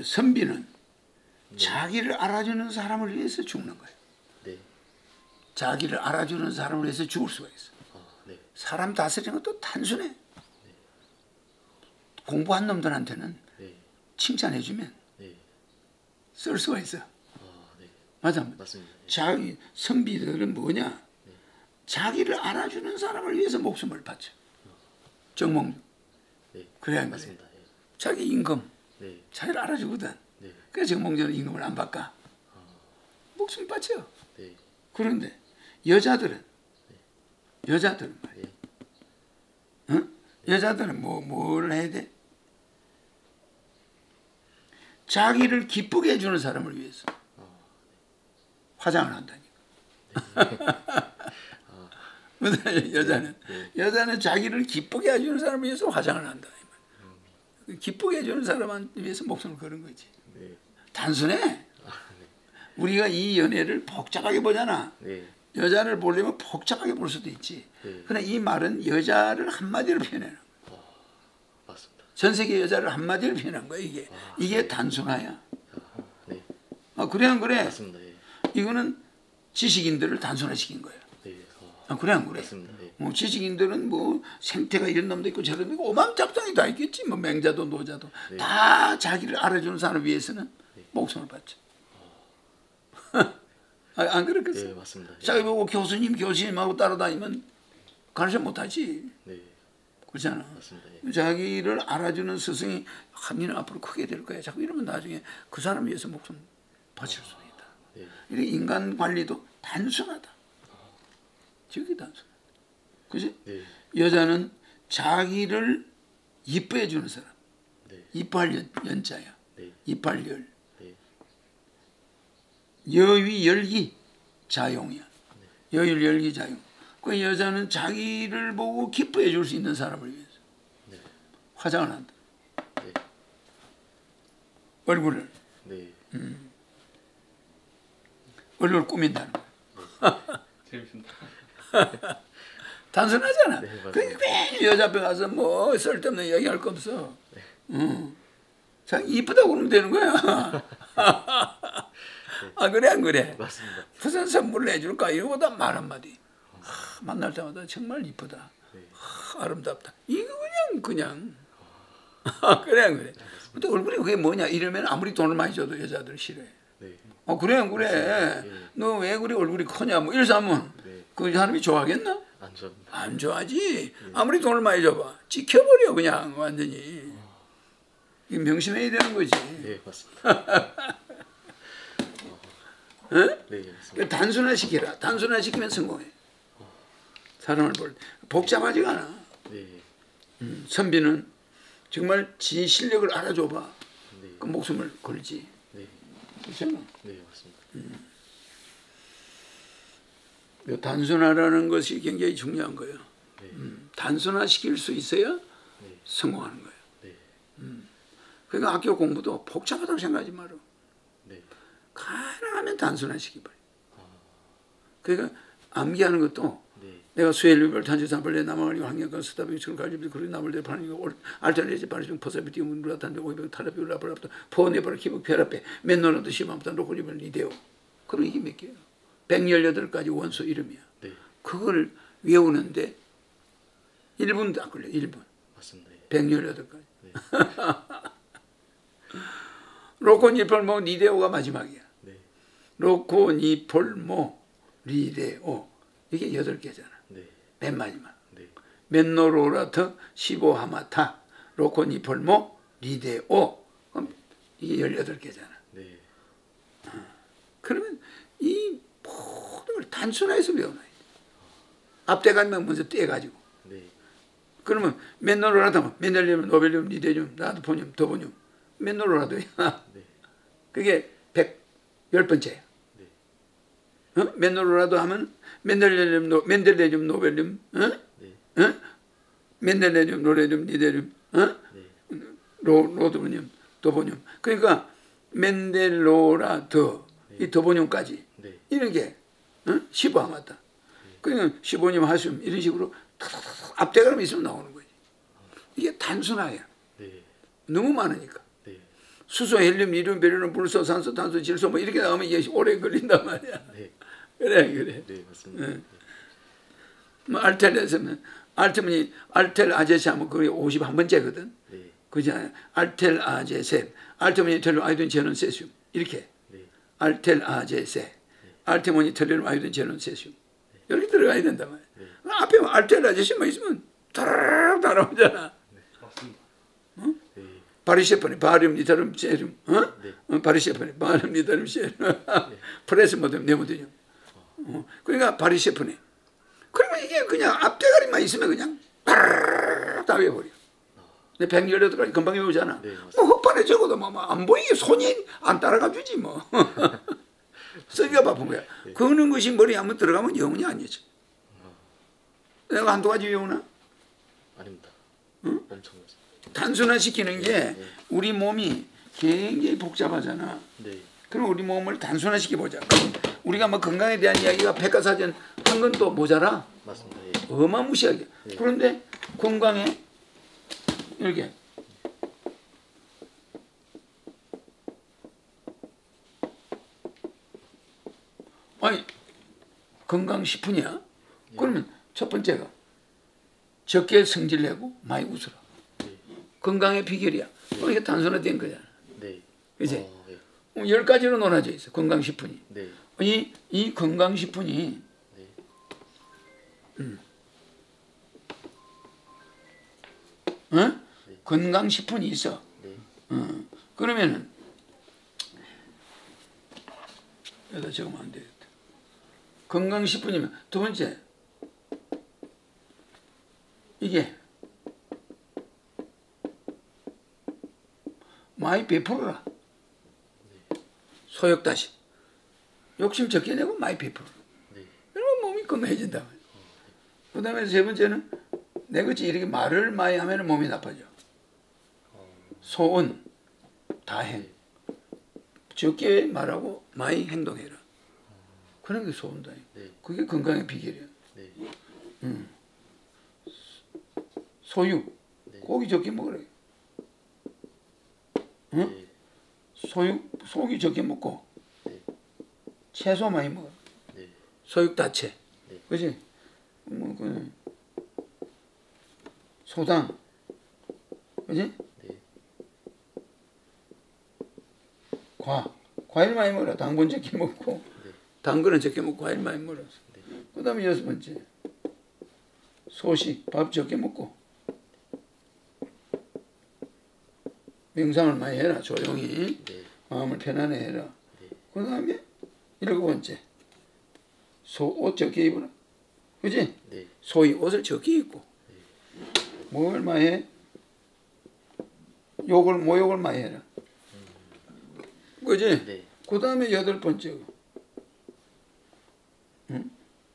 선비는 네. 자기를 알아주는 사람을 위해서 죽는 거예요. 네. 자기를 알아주는 사람을 위해서 죽을 수가 있어. 네. 사람 다스리는 것도 단순해. 공부한 놈들한테는 네. 칭찬해주면 네. 쓸 수가 있어. 네. 맞아. 맞습니다. 자기 선비들은 뭐냐? 자기를 알아주는 사람을 위해서 목숨을 바쳐. 정몽. 네. 그래야 맞습니다. 예. 자기 임금. 네. 자기를 알아주거든. 네. 그래서 정몽주는 임금을 안 바꿔. 목숨을 바쳐. 네. 그런데 여자들은 말이야. 응? 여자들은 뭘 해야 돼? 자기를 기쁘게 해주는 사람을 위해서 화장을 한다니까. 여자는 자기를 기쁘게 해주는 사람을 위해서 화장을 한다. 기쁘게 해주는 사람을 위해서 목숨을 거는 거지. 네. 단순해. 우리가 이 연애를 복잡하게 보잖아. 네. 여자를 보려면 복잡하게 볼 수도 있지. 네. 그러나 이 말은 여자를 한마디로 표현해요. 맞습니다. 전 세계 여자를 한마디로 표현한 거야, 이게. 이게 네. 단순하야. 네. 그래, 안 그래? 맞습니다. 예. 이거는 지식인들을 단순화시킨 거야. 네. 그래, 안 그래? 맞습니다. 예. 지식인들은 생태가 이런 놈도 있고 저런 있고 오만잡장이 다 있겠지. 맹자도 노자도. 네. 다 자기를 알아주는 사람을 위해서는 목숨을 바쳐. 안 그렇겠어? 네, 맞습니다. 예. 자기 보고 교수님하고 따라다니면 가르쳐 못하지. 네. 그렇잖아. 맞습니다. 예. 자기를 알아주는 스승이 니는 앞으로 크게 될 거야. 자꾸 이러면 나중에 그 사람 위해서 목숨 바칠 수 있다. 예. 이렇게 인간 관리도 단순하다. 되게 단순하다. 그지? 네. 여자는 자기를 이뻐해 주는 사람. 네. 이뻐할 연자야. 네. 이뻐할 열. 네. 여위 열기 자용이야. 여유 열기 자용. 그 여자는 자기를 보고 기뻐해 줄 수 있는 사람을 위해서 네. 화장을 한다. 네. 얼굴을 네. 얼굴을 꾸민다는 거야. 재밌습니다. 단순하잖아. 네, 맞아요. 그 괜히 여자 앞에 가서 쓸데없는 얘기할 거 없어. 자, 이쁘다고 그러면 되는 거야. 그래, 안 그래? 맞습니다. 무슨 선물을 해줄까? 이거보다 말 한마디. 만날 때마다 정말 이쁘다. 네. 아름답다. 이거 그냥. 그래, 안 그래? 근데 얼굴이 그게 뭐냐? 이러면 아무리 돈을 많이 줘도 여자들 싫어해. 네. 그래, 안 그래? 예. 너 왜 그리 얼굴이 크냐? 이러면 네. 그 사람이 좋아하겠나? 안 좋습니다. 안 좋아하지. 아무리 돈을 많이 줘봐. 찍혀버려, 그냥, 완전히. 이게 명심해야 되는 거지. 네, 맞습니다. 응? 네, 맞습니다. 단순화시키라. 단순화시키면 성공해. 사람을 복잡하지가 않아. 네. 선비는 정말 지 실력을 알아줘봐. 네. 그 목숨을 걸지. 네. 그렇잖아. 네, 맞습니다. 단순화라는 것이 굉장히 중요한 거예요. 네. 단순화시킬 수 있어야 네. 성공하는 거예요. 네. 그러니까 학교 공부도 복잡하다고 생각하지 마라. 네. 가능하면 단순화시키버려. 그러니까 암기하는 것도 네. 내가 수헬류별 탄지산벌레 남아가리고 환경과 스타병처럼 갈비비 그런 나물들 파니고 알테네지 바리중 포사비티 문루라탄데 오이병 탈라비올 라브라부터 포네바르 키브 페라페 맨노라도 시밤부터 로코리벌 리데오. 그럼 이게 몇 개예요? 118가지 원소 이름이야. 네. 그걸 외우는데 1분도 안 걸려. 1분. 맞습니다. 예. 118가지. 네. 로코니폴모 리데오가 마지막이야. 네. 로코니폴모 리데오. 이게 8개잖아. 네. 맨 마지막. 네. 맨노로라트 시보하마타 로코니폴모 리데오. 그럼 이게 18개잖아. 네. 그러면 이 모든 걸 단순화해서 외워놔야 돼. 앞대 가면 먼저 떼가지고. 네. 그러면 맨노로라트 맨델리움 노벨리움 리데듐 라드포늄 더보늄 맨노로라도야. 네. 그게 110번째야. 네. 맨노로라도 하면 맨델레듐 노벨륨, 네. 맨델레듐 노레듐 리데듐, 네. 로드보늄, 도보늄. 그러니까 맨델로라드 이 도보늄까지 네. 이런 게 15하마다. 그러니까 15늄 하수um 이런 식으로 앞대가름 있으면 나오는 거지. 이게 단순화야. 네. 너무 많으니까. 네. 수소, 헬륨, 이듐, 베릴륨, 불소, 산소, 탄소, 질소 뭐 이렇게 나오면 이게 오래 걸린단 말이야. 네. 그래. 네, 맞습니다. 네. 뭐 알텔에서는 알텔 아제세 하면 그게 51번째거든. 네. 그잖아요. 알텔 아제세, 알테모니 텔륨 아이오딘 제논 세슘 이렇게. 네. 알텔 아제세, 알테모니 텔륨 아이오딘 제논 세슘 이렇게 들어가야 된단 말이야. 네. 앞에 알텔 아제세만 있으면 다라락 나오잖아. 네, 맞습니다. 네. 바리셰프니 바륨 니타륨 세륨, 네. 바리셰프니 바륨 니타륨 세륨, 프레스 모듬 네모디뇽. 그러니까 바리셰프니. 그러면 이게 그냥 앞대가리만 있으면 그냥 다 외워버려. 근데 118가지 금방 외우잖아. 네, 뭐 헛판에 적어도 안 보이게 손이 안 따라가 주지 뭐. 쓰기가 바쁜 거야. 네. 그는 것이 머리에 한번 들어가면 영원히 아니지. 내가 한두 가지 외우나? 아닙니다. 응? 엄청 많습니다. 단순화시키는 게 네. 우리 몸이 굉장히 복잡하잖아. 네. 그럼 우리 몸을 단순화시켜보자. 우리가 뭐 건강에 대한 이야기가 백과사전 한 건 또 모자라. 맞습니다. 예. 어마무시하게. 네. 그런데 건강에 이렇게 아니 건강식품이야. 그러면 첫 번째가 적게 성질내고 많이 웃어라. 네. 건강의 비결이야. 그러니까 단순화된 거잖아. 네. 그지? 예. 10가지로 논하져 있어. 건강식품이. 네. 이 건강식품이 네. 어? 건강식품이 있어. 네. 그러면은 여기다 적으면 안 되겠다. 건강식품이면 두 번째 이게 많이 베풀어라. 소욕다시 욕심 적게 내고 많이 베풀어라. 네. 그러면 몸이 건강해진다. 그 다음에 세 번째는 내같이 이렇게 말을 많이 하면 몸이 나빠져. 소언, 다행. 적게 말하고 많이 행동해라. 그런 게 소언, 다행. 네. 그게 건강의 비결이야. 네. 소육, 네. 고기 적게 먹으라. 응? 네. 소육, 소고기 적게 먹고 네. 채소 많이 먹어. 네. 소육 다채. 네. 그지? 소당. 그지? 네. 과일 많이 먹어라. 당분 적게 먹고. 네. 당근은 적게 먹고 과일 많이 먹어라. 네. 그 다음에 여섯 번째. 소식, 밥 적게 먹고. 명상을 많이 해라. 조용히. 네. 마음을 편안히 해라. 네. 그 다음에 일곱 번째. 옷 적게 입어라. 그지? 네. 소위 옷을 적게 입고. 뭘 많이 해? 모욕을 많이 해라. 그지? 네. 그 다음에 여덟 번째. 응?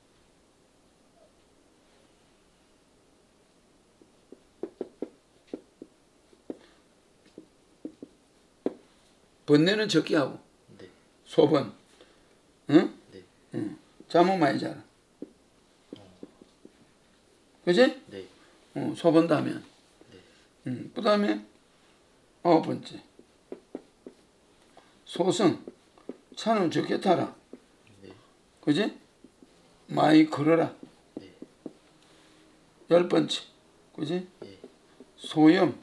번뇌는 적게 하고. 네. 소번. 응? 네. 응. 잠은 많이 자라. 그지? 네. 소번도 하면. 네. 그 다음에 아홉 번째. 소성. 차는 적게 타라. 네. 그지? 많이 걸어라. 네. 열 번째. 그지? 네. 소염.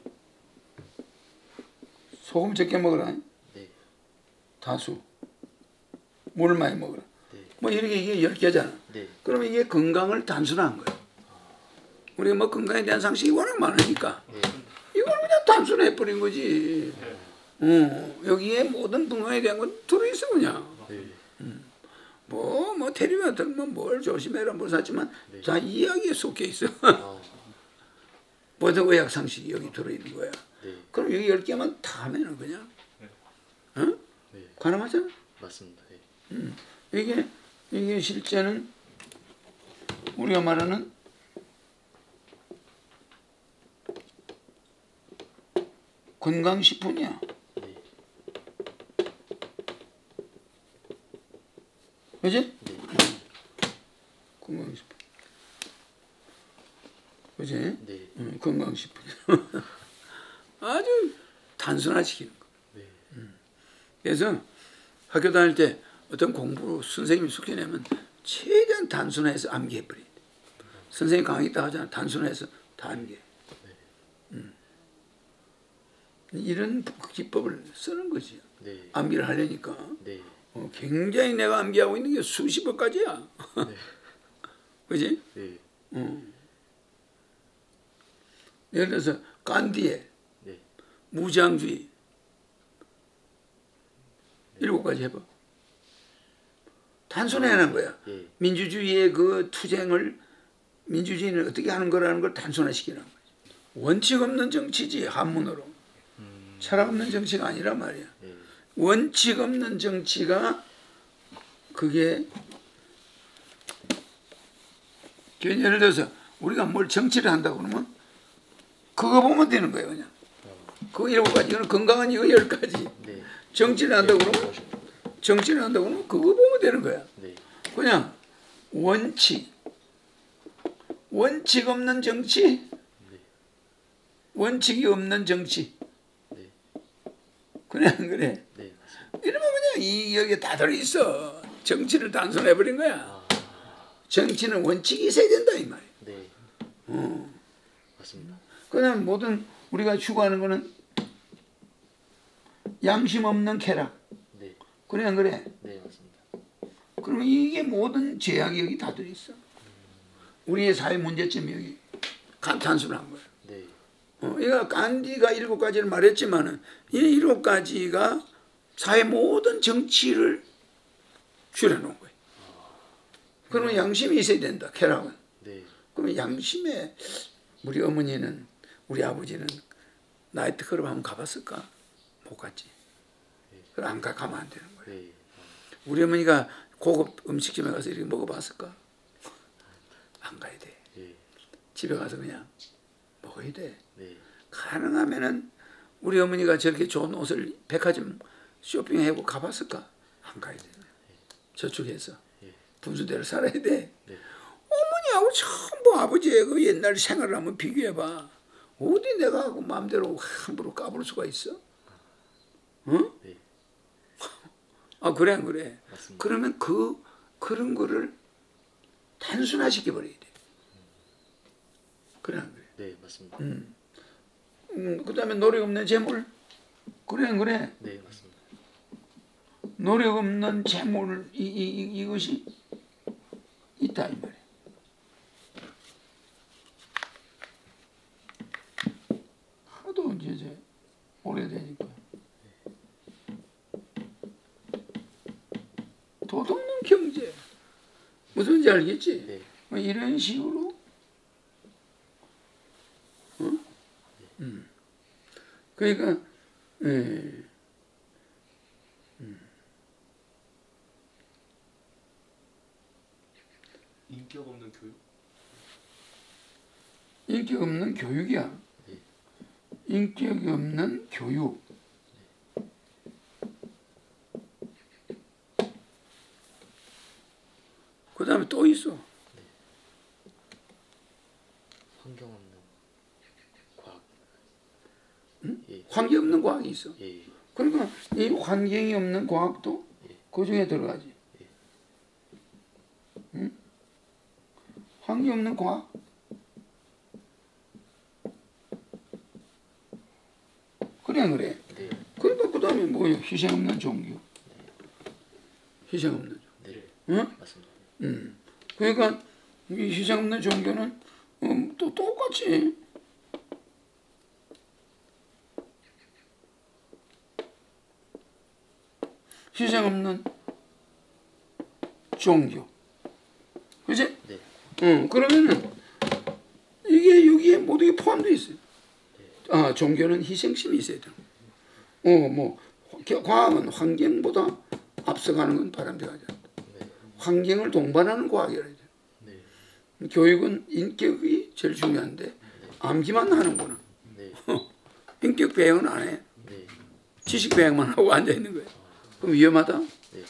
소금 적게 먹어라. 네. 다수. 물 많이 먹어라. 네. 뭐 이렇게 이게 10개잖아. 네. 그러면 이게 건강을 단순화한 거야. 우리가 뭐 건강에 대한 상식이 워낙 많으니까 네. 이걸 그냥 단순해버린 거지. 여기에 모든 건강에 대한 건 들어있어 그냥. 네. 뭐 텔레비전 들면 뭘 조심해라 뭘 샀지만 네. 다 이야기에 섞여 있어. 아. 모든 의학 상식이 여기 들어있는 거야. 네. 그럼 여기 10개만 다 하면은 그냥 어? 네. 가능하잖아. 맞습니다. 네. 이게 실제는 우리가 말하는 건강식품이야. 네. 그지? 네. 건강식품. 그지? 네. 건강식품. 아주 단순화시키는 거. 네. 그래서 학교 다닐 때 어떤 공부 선생님이 숙제내면 최대한 단순화해서 암기해버려야 돼. 선생님 강의 있다 하잖아. 단순화해서 다 암기해. 이런 기법을 쓰는 거지. 네. 암기를 하려니까. 네. 굉장히 내가 암기하고 있는 게 수십억 가지야. 네. 그지? 네. 예를 들어서 간디의 네. 무장주의 7가지 해봐. 단순화하는 거야. 예. 민주주의의 그 투쟁을 민주주의는 어떻게 하는 거라는 걸 단순화시키는 거지. 원칙 없는 정치지 한문으로. 철학 없는 정치가 아니란 말이야. 예. 원칙 없는 정치가 그게 예를 들어서 우리가 뭘 정치를 한다고 그러면 그거 보면 되는 거예요. 그냥. 그 7가지. 이거는 건강한 이거 10가지. 네. 정치를 한다고 그러면 정치를 한다고 그러면 그거 보면 되는 거야. 네. 그냥 원칙 없는 정치, 원칙이 없는 정치. 네. 그래 안 그래? 네. 맞습니다. 이러면 그냥 이 여기에 다 들어있어. 정치를 단순해버린 거야. 정치는 원칙이 있어야 된다 이 말이야. 네. 맞습니다. 그냥 모든 우리가 추구하는 거는 양심 없는 쾌락. 네. 그래 안 그래? 네. 맞습니다. 그러면 이게 모든 제약이 여기 다 들어있어. 우리의 사회 문제점이 여기 단순한 거야. 네. 그러니까 간디가 7가지를 말했지만은 이 7가지가 사회 모든 정치를 줄여놓은 거예요. 그러면 양심이 있어야 된다. 쾌락은. 네. 그러면 양심에 우리 어머니는 우리 아버지는 나이트클럽 한번 가봤을까? 못 갔지. 그럼 안 가면 안 되는 거예요. 네. 우리 어머니가 고급 음식점에 가서 이렇게 먹어봤을까? 안 가야 돼. 네. 집에 가서 그냥 먹어야 돼. 네. 가능하면은 우리 어머니가 저렇게 좋은 옷을 백화점 쇼핑하고 가봤을까? 안 가야 돼. 저축해서 분수대로 살아야 돼. 네. 어머니하고 전부 아버지의 그 옛날 생활을 한번 비교해봐. 어디 내가 하고 마음대로 함부로 까불 수가 있어? 응? 네. 아 그래 안 그래? 맞습니다. 그러면 그런 거를 단순화시켜버려야 돼. 그래 안 그래? 네. 맞습니다. 그 다음에 노력 없는 재물. 그래 안 그래? 네. 맞습니다. 노력 없는 재물 이것이 있다 이 말이야. 하도 이제 오래되니까 도덕는 경제 무슨지 알겠지? 네. 뭐 이런 식으로 그러니까 인격 없는 교육? 인격 없는 교육이야. 네. 인격이 없는 교육. 그 다음에 또 있어. 환경 없는 과학. 예. 환경 없는 과학이 있어. 예. 그러니까 이 환경이 없는 과학도 그 중에 들어가지. 응? 환경 없는 과학. 그래 안 그래? 네. 그러니까 그 다음에 뭐예요? 희생 없는 종교. 희생 없는 종교. 네. 응? 맞습니다. 그러니까 이 희생 없는 종교는 또 똑같이 희생 없는 종교. 그지? 네. 그러면은 이게 여기에 모두 포함되어 있어요. 아, 종교는 희생심이 있어야 돼. 뭐 과학은 환경보다 앞서가는 건 바람직하지 않다. 네. 환경을 동반하는 과학이라 해야 돼. 네. 교육은 인격이 제일 중요한데 암기만 하는구나. 네. 인격 배양은 안 해. 네. 지식 배양만 하고 앉아 있는 거야. 그럼 위험하다. 네.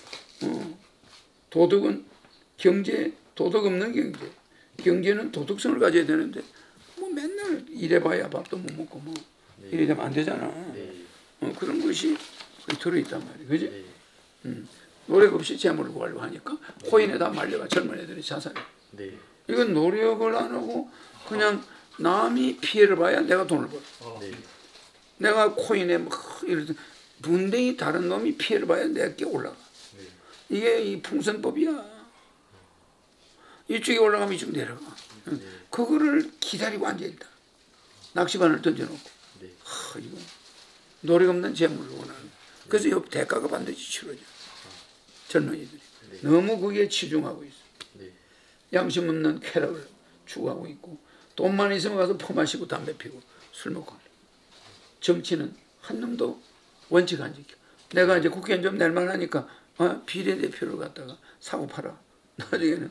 도덕은 경제, 도덕 없는 경제. 경제는 도덕성을 가져야 되는데 뭐 맨날 일해봐야 밥도 못 먹고 뭐 이래 되면 안 되잖아. 네. 그런 것이 그게 들어있단 말이에요. 그지? 네. 노력 없이 재물을 구하려고 하니까 코인에다 말려가 젊은 애들이 자살해. 네. 이건 노력을 안 하고 그냥 남이 피해를 봐야 내가 돈을 벌어. 네. 내가 코인에 막 이렇게 분명히 다른 놈이 피해를 봐야 내게 올라가. 이게 이 풍선법이야. 이쪽에 올라가면 이쪽 내려가. 그거를 기다리고 앉아있다. 낚시바늘 던져놓고. 이거 노력 없는 재물을 원하는. 그래서 이 대가가 반드시 치러져. 젊은이들이. 너무 거기에 치중하고 있어. 양심 없는 쾌락을 추구하고 있고 돈만 있으면 가서 퍼 마시고 담배 피고 술 먹고. 정치는 한 놈도 원칙 안 지켜. 내가 이제 국회의원 좀 낼만 하니까 비례대표를 갖다가 사고 팔아. 나중에는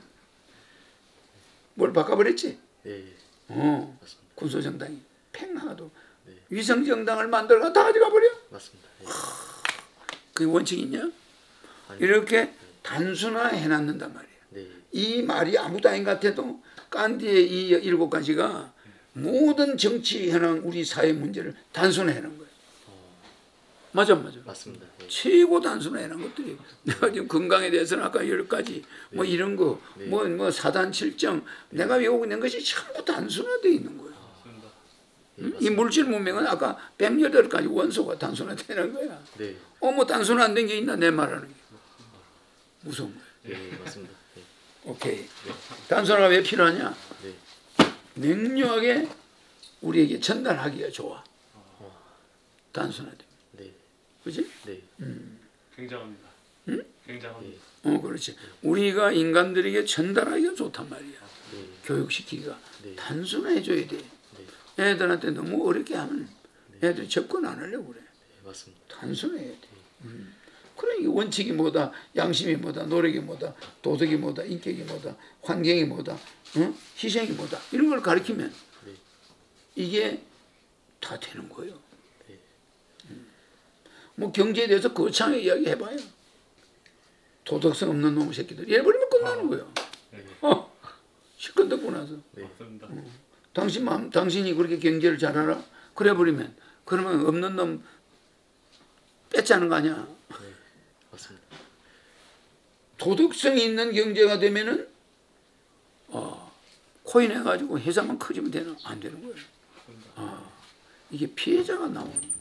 뭘 바꿔버렸지? 군소정당이 팽하도 위성정당을 만들어가 다 가져가 버려. 맞습니다. 그게 원칙이 있냐? 이렇게 단순화해놨는단 말이야. 이 말이 아무도 아닌 것 같아도 간디의 이 7가지가 모든 정치 현황 우리 사회 문제를 단순화해놓은 거예요. 맞아. 맞습니다. 최고 단순화해놓은 것들이 내가 지금 건강에 대해서는 아까 10가지 뭐 이런 거 뭐 사단 칠정 내가 외우고 있는 것이 전부 단순화되어 있는 거예요. 이 물질 문명은 아까 108가지 원소가 단순화되는 거야. 뭐 단순화 안 된 게 있나 내 말하는 게. 무서운 거예요. 맞습니다. 오케이. 단순화가 왜 필요하냐? 명료하게 우리에게 전달하기가 좋아. 단순화돼. 그렇지? 굉장합니다. 굉장합니다. 그렇지. 우리가 인간들에게 전달하기가 좋단 말이야. 교육시키기가 단순해져야 돼. 애들한테 너무 어렵게 하면 애들이 접근 안 하려고 그래. 맞습니다. 단순해야 돼. 그래 이 원칙이 뭐다, 양심이 뭐다, 노력이 뭐다, 도덕이 뭐다, 인격이 뭐다, 환경이 뭐다, 희생이 뭐다 이런 걸 가르치면 이게 다 되는 거예요. 뭐 경제에 대해서 거창하게 이야기해봐요. 도덕성 없는 놈의 새끼들 예버리면 끝나는 거예요. 시끄럽고 나서. 맞습니다. 당신이 그렇게 경제를 잘 알아? 그래버리면 그러면 없는 놈 뺏자는 거 아니야. 맞습니다. 도덕성이 있는 경제가 되면은 코인 해가지고 회사만 커지면 되나? 안 되는 거예요. 이게 피해자가 나오는 거야.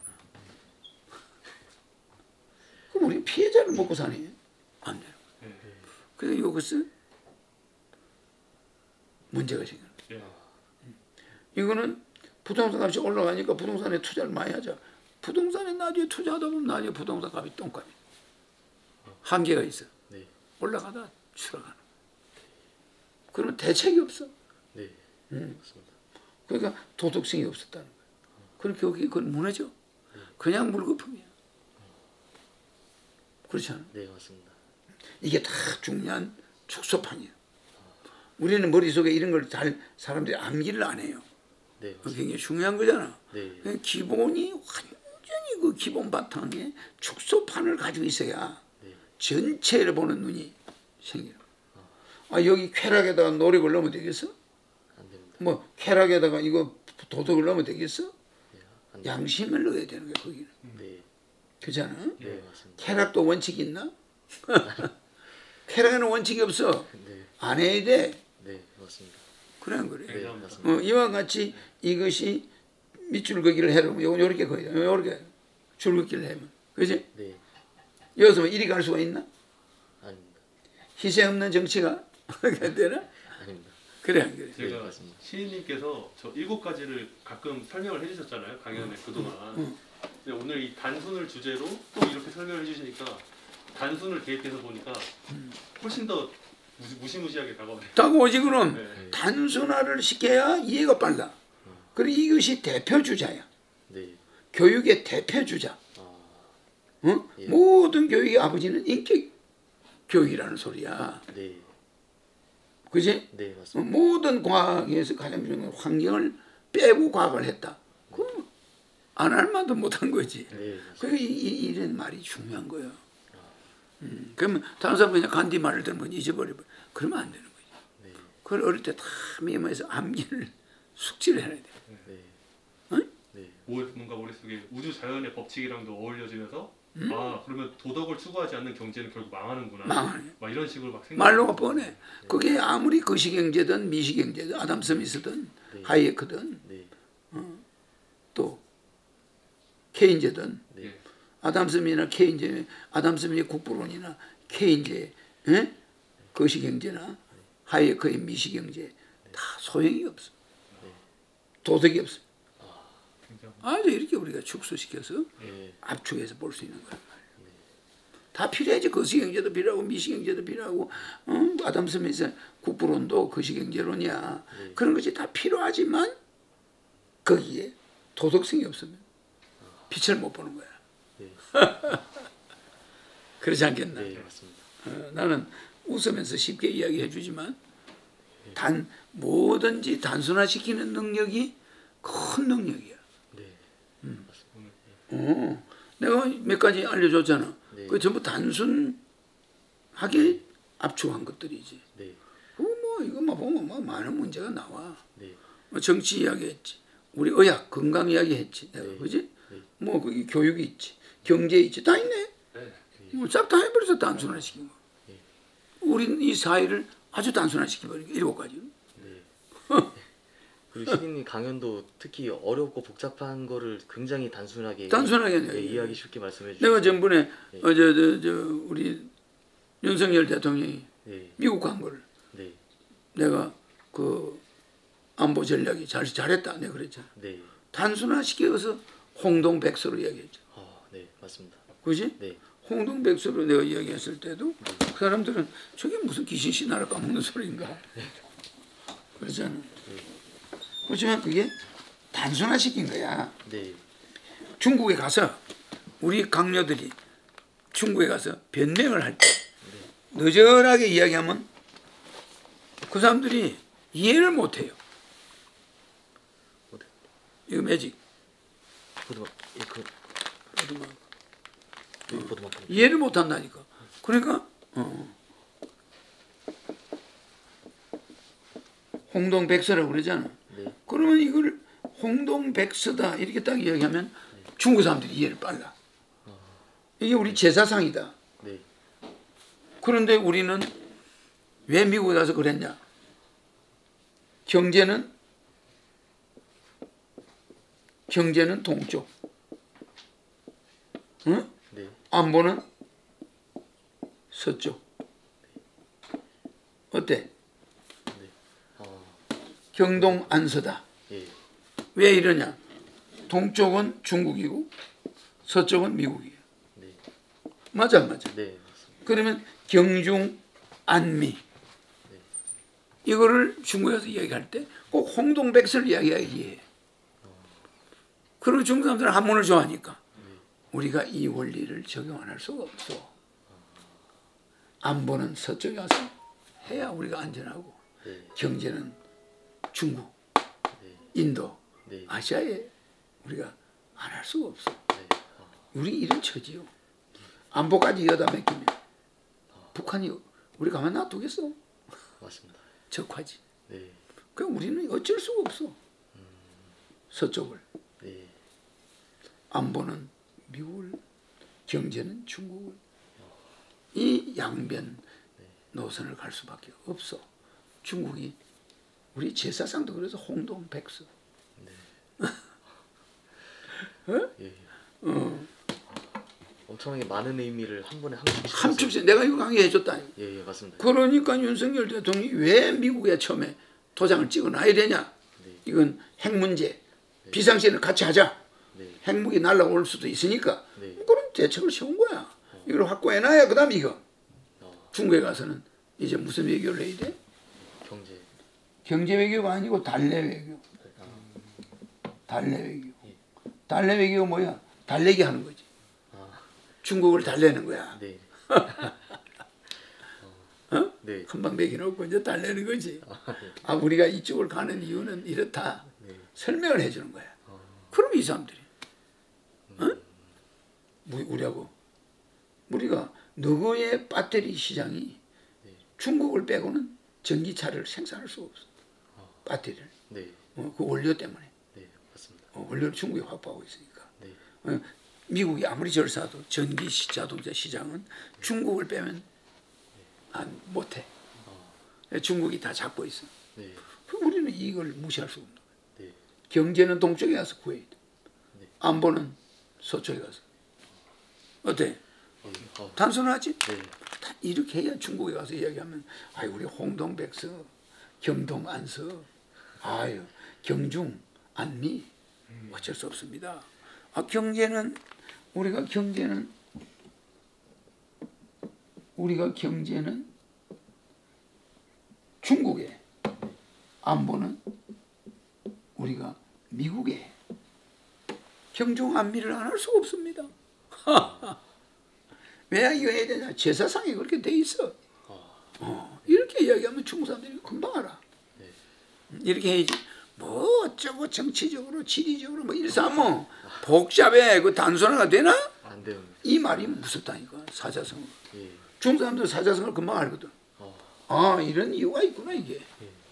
그럼 우리 피해자를 먹고 사니? 안 되는 거예요. 그래서 이것은 문제가 생겨요. 이거는 부동산 값이 올라가니까 부동산에 투자를 많이 하자. 부동산에 나중에 투자하다 보면 나중에 부동산 값이 똥값이 한계가 있어. 올라가다 추락하는. 그러면 대책이 없어. 그러니까 도덕성이 없었다는 거예요. 그렇게 여기 그건 무너져. 그냥 물거품이야. 그렇지 않아? 네, 맞습니다. 이게 다 중요한 축소판이야. 우리는 머릿속에 이런 걸 잘 사람들이 암기를 안 해요. 굉장히 중요한 거잖아. 기본이 완전히 그 기본 바탕에 축소판을 가지고 있어야 전체를 보는 눈이 생기는 거야. 여기 쾌락에다가 노력을 넣으면 되겠어? 안 됩니다. 뭐 쾌락에다가 이거 도덕을 넣으면 되겠어? 양심을 넣어야 되는 거야 거기는. 그렇잖아? 맞습니다. 쾌락도 원칙이 있나? 쾌락에는 원칙이 없어. 안 해야 돼. 맞습니다. 그래. 맞습니다. 이와 같이 이것이 밑줄걷기를 해놓으면 요렇게 거야. 요렇게 줄걷기를 하면. 그지? 여기서 이리 갈 수가 있나? 아닙니다. 희생 없는 정치가 되나? 아닙니다. 그래 안 그래? 제가 맞습니다. 시인님께서 저 7가지를 가끔 설명을 해주셨잖아요. 강연에 그동안. 근데 오늘 이 단순을 주제로 또 이렇게 설명을 해주시니까 단순을 대입해서 보니까 훨씬 더 무시무시하게 다가오네요. 다가오지 그럼. 단순화를 시켜야 이해가 빨라. 그리고 이것이 대표주자야. 교육의 대표주자. 모든 교육의 아버지는 인격 교육이라는 소리야. 그지? 맞습니다. 모든 과학에서 가장 중요한 환경을 빼고 과학을 했다. 그럼 안 할 만도 못한 거지. 그러니까 이런 말이 중요한 거예요. 그러면 다른 사람 그냥 간디 말을 들으면 잊어버리고 그러면 안 되는 거지. 그걸 어릴 때 다 메모해서 암기를 숙지를 해야 돼. 뭔가 머릿속에 우주 자연의 법칙이랑도 어울려지면서 아 그러면 도덕을 추구하지 않는 경제는 결국 망하는구나. 망하네. 막 이런 식으로 막 생각. 말로가 뻔해. 그게 아무리 거시경제든 미시경제든 아담 스미스든 네. 하이에크든 네. 또 케인제든 네. 아담 스미나 케인제, 아담 스미의 국부론이나 케인제, 예? 거시경제나 하이에크의 미시경제 다 소용이 없어. 도덕이 없어. 아주 이렇게 우리가 축소시켜서 네. 압축해서 볼 수 있는 거야. 다 필요하지. 거시경제도 필요하고 미시경제도 필요하고 아담 스미스의 국부론도 거시경제론이야. 그런 것이 다 필요하지만 거기에 도덕성이 없으면 빛을 못 보는 거야. 네. 그렇지 않겠나? 네, 맞습니다. 나는 웃으면서 쉽게 이야기해 주지만 뭐든지 단순화시키는 능력이 큰 능력이야. 네. 맞습니다. 내가 몇 가지 알려줬잖아. 네. 그 전부 단순하게 압축한 것들이지. 네. 뭐 이것만 보면 뭐 많은 문제가 나와. 네. 뭐 정치 이야기했지. 우리 의학 건강 이야기했지. 내가 네. 그지? 네. 뭐 거기 교육이 있지. 경제 있지. 다 있네. 네. 뭐 싹 다 해버려서 단순화시킨 거. 우리는 이 사회를 아주 단순화시켜버린 게 7가지. 네. 그리고 시인님 강연도 특히 어렵고 복잡한 거를 굉장히 단순하게 네, 이해하기 쉽게 말씀해 주셨어요. 내가 전번에 네. 우리 윤석열 대통령이 네. 미국 간 거를 네. 내가 그 안보 전략이 잘했다 내가 그랬잖아. 네. 단순화시켜서 홍동백서로 이야기했죠. 네, 맞습니다. 그지? 네. 홍동백서로 내가 이야기했을 때도 그 사람들은 저게 무슨 귀신 신하를 까먹는 소리인가? 그렇잖아. 그렇지만 그게 단순화시킨 거야. 네. 중국에 가서 우리 강녀들이 중국에 가서 변명을 할 때 너절하게 이야기하면 그 사람들이 이해를 못해요. 어디? 이거 매직. 보드막. 그 보드막. 이해를 못한다니까. 그러니까 홍동백서라고 그러잖아. 네. 그러면 이걸 홍동백서다 이렇게 딱 이야기하면 중국 사람들이 이해를 빨라. 이게 우리 제사상이다. 네. 그런데 우리는 왜 미국에 가서 그랬냐? 경제는 동쪽, 응? 네. 안보는 서쪽. 어때? 네. 경동 안서다. 예. 왜 이러냐? 동쪽은 중국이고 서쪽은 미국이에요. 네. 맞아. 네, 맞습니다. 그러면 경중 안미 이거를 중국에서 이야기할 때 꼭 홍동백서를 이야기해야지 해. 그리고 중국 사람들은 한문을 좋아하니까 우리가 이 원리를 적용 안 할 수가 없어. 안보는 서쪽에 가서 해야 우리가 안전하고 네. 경제는 중국, 네. 인도, 네. 아시아에 우리가 안 할 수가 없어. 네. 우리 이런 처지요. 안보까지 이어다 맡기면 북한이 우리 가만 놔두겠어? 맞습니다. 적화지. 네. 그 우리는 어쩔 수가 없어. 서쪽을. 네. 안보는 미국을, 경제는 중국을. 이 양변 노선을 갈 수밖에 없어. 중국이 우리 제사상도 그래서 홍동백서. 예. 엄청나게 많은 의미를 한 번에 함축시켜서 함축시 내가 이거 강의해줬다. 예, 예, 맞습니다. 그러니까 윤석열 대통령이 왜 미국에 처음에 도장을 찍어놔야 되냐? 네. 이건 핵 문제, 비상시에는 같이 하자. 네. 핵무기 날라올 수도 있으니까 네. 그런 대책을 세운 거야. 이걸 확보해놔야 그다음 이거. 중국에 가서는 이제 무슨 외교를 해야 돼? 경제. 경제 외교가 아니고 달래 외교. 달래 외교. 달래 외교가 뭐야? 달래기 하는 거지. 중국을 달래는 거야. 네. 어? 네. 금방 먹이놓고 이제 달래는 거지. 아 우리가 이쪽을 가는 이유는 이렇다. 네. 설명을 해주는 거야. 그럼 이 사람들이 우리하고 우리가 너거의 배터리 시장이 중국을 빼고는 전기차를 생산할 수가 없어. 배터리를. 네. 그 원료 때문에. 네, 맞습니다. 원료를 중국이 확보하고 있으니까. 네. 미국이 아무리 절사도 전기 자동차 시장은 중국을 빼면 못해. 중국이 다 잡고 있어. 네. 우리는 이걸 무시할 수 없는 거예요. 네. 경제는 동쪽에 가서 구해야 돼. 네. 안보는 서쪽에 가서. 어때? 단순하지? 네. 다 이렇게 해야 중국에 가서 이야기하면 우리 홍동백서, 경동안서, 경중, 안미 어쩔 수 없습니다. 경제는 우리가 경제는 중국에, 안보는 우리가 미국에. 경중 안미를 안 할 수가 없습니다. 왜 이거 해야 되냐? 제사상에 그렇게 돼 있어. 이렇게 이야기하면 중국 사람들이 금방 알아. 이렇게 해야지. 뭐 어쩌고 정치적으로 지리적으로 뭐 이래서 복잡해. 그 단순화가 되나? 안 돼요. 이 말이 무섭다니까. 사자성어. 예. 중국 사람들 사자성어를 금방 알거든. 이런 이유가 있구나 이게.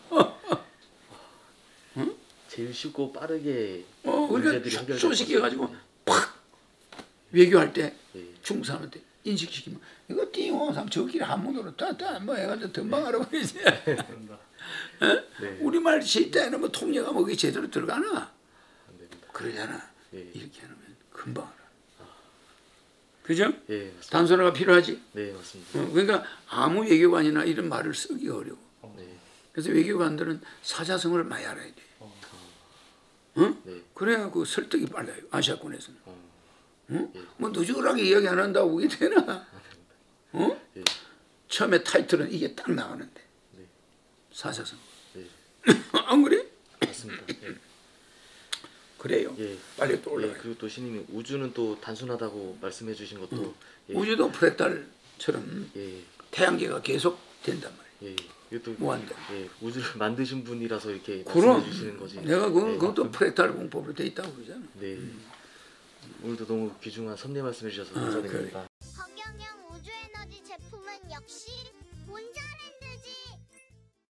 제일 쉽고 빠르게 그러니까 해결될 소식해가지고 팍 외교할 때 예. 중국 사람한테 인식시키면 이거 띵호 저끼리 한문으로 따따 해가지고 금방 알아버리지. 네. 우리말 시대에는 뭐 통역하면 그게 제대로 들어가나? 안 됩니다. 그러잖아. 예. 이렇게 하면 금방 알아. 그죠? 예, 맞습니다. 단순화가 필요하지. 네, 맞습니다. 그러니까 아무 외교관이나 이런 말을 쓰기 어려워. 네. 그래서 외교관들은 사자성어를 많이 알아야 돼. 응? 네. 그래야 그 설득이 빨라요. 아시아권에서는. 응? 예. 뭐 누적하게 이야기 안 한다고 그게 되나? 어? 예. 처음에 타이틀은 이게 딱 나가는데. 네. 사자성어. 네. 안 그래? 맞습니다. 예. 그래요. 예. 빨리 또 올라가요. 그리고 또 신님이 우주는 또 단순하다고 말씀해 주신 것도 예. 우주도 프랙탈처럼 예. 태양계가 계속 된단 말이에요. 예. 이것도 무한대. 예. 우주를 만드신 분이라서 이렇게 그럼 말씀해 주시는 거지. 내가 예. 그것도 프랙탈 공법으로 돼 있다고 그러잖아. 네. 오늘도 너무 귀중한 섭리 말씀해 주셔서 감사드립니다. 그래.